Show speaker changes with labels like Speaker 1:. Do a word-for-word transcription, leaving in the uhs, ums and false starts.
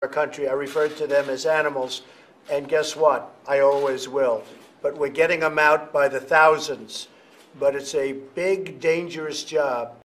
Speaker 1: our country. I referred to them as animals, and guess what? I always will. But we're getting them out by the thousands. But it's a big, dangerous job.